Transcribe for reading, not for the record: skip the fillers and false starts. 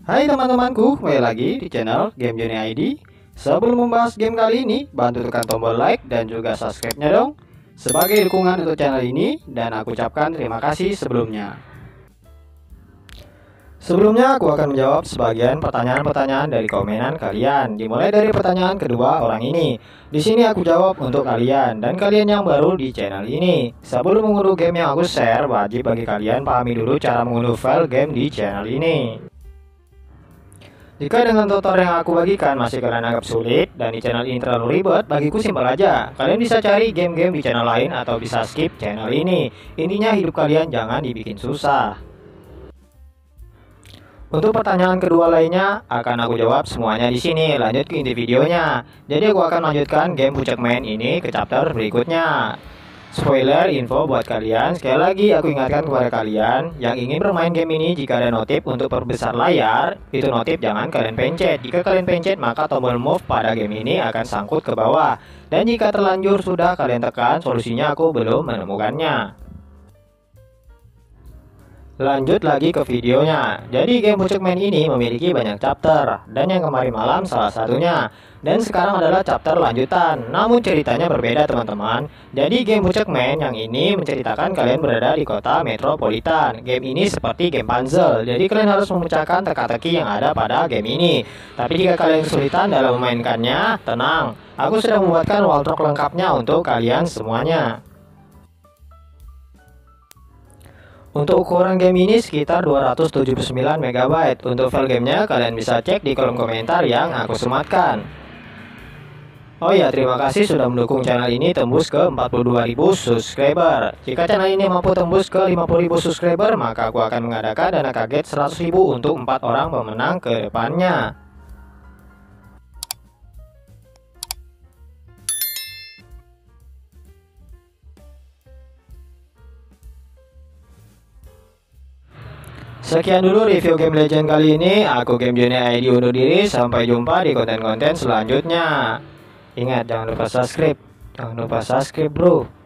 Hai teman-temanku, kembali lagi di channel Game Journey ID. Sebelum membahas game kali ini, bantu tekan tombol like dan juga subscribe-nya dong, sebagai dukungan untuk channel ini, dan aku ucapkan terima kasih sebelumnya. Sebelumnya aku akan menjawab sebagian pertanyaan-pertanyaan dari komenan kalian, dimulai dari pertanyaan kedua orang ini. Di sini aku jawab untuk kalian dan kalian yang baru di channel ini. Sebelum mengunduh game yang aku share, wajib bagi kalian pahami dulu cara mengunduh file game di channel ini. Jika dengan tutorial yang aku bagikan masih kalian anggap sulit dan di channel ini terlalu ribet, bagiku simpel aja. Kalian bisa cari game-game di channel lain atau bisa skip channel ini. Intinya hidup kalian jangan dibikin susah. Untuk pertanyaan kedua lainnya akan aku jawab semuanya di sini. Lanjut ke inti videonya. Jadi aku akan lanjutkan game Puncak Main ini ke chapter berikutnya. Spoiler info buat kalian, sekali lagi aku ingatkan kepada kalian yang ingin bermain game ini, jika ada notif untuk perbesar layar, itu notif jangan kalian pencet. Jika kalian pencet maka tombol move pada game ini akan sangkut ke bawah. Dan jika terlanjur sudah kalian tekan, solusinya aku belum menemukannya. Lanjut lagi ke videonya. Jadi game Puncak Main ini memiliki banyak chapter, dan yang kemarin malam salah satunya. Dan sekarang adalah chapter lanjutan, namun ceritanya berbeda teman-teman. Jadi game Puncak Main yang ini menceritakan kalian berada di kota metropolitan. Game ini seperti game puzzle, jadi kalian harus memecahkan teka-teki yang ada pada game ini. Tapi jika kalian kesulitan dalam memainkannya, tenang, aku sudah membuatkan walkthrough lengkapnya untuk kalian semuanya. Untuk ukuran game ini sekitar 279 MB. Untuk file gamenya kalian bisa cek di kolom komentar yang aku sematkan. Oh ya, terima kasih sudah mendukung channel ini tembus ke 42.000 subscriber. Jika channel ini mampu tembus ke 50.000 subscriber, maka aku akan mengadakan dana kaget 100.000 untuk 4 orang pemenang ke depannya. Sekian dulu review game Legend kali ini. Aku Game Journey ID undur diri. Sampai jumpa di konten-konten selanjutnya. Ingat, jangan lupa subscribe. Jangan lupa subscribe bro.